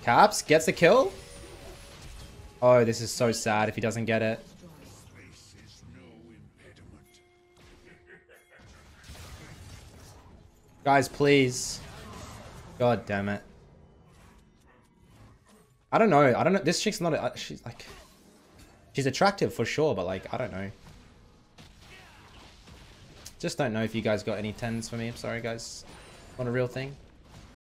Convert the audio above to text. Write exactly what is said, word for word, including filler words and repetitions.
Caps gets the kill. Oh, this is so sad if he doesn't get it. Guys, please. God damn it. I don't know. I don't know. This chick's not a, she's like, she's attractive for sure, but like, I don't know. Just don't know if you guys got any tens for me. I'm sorry, guys. Not a real thing.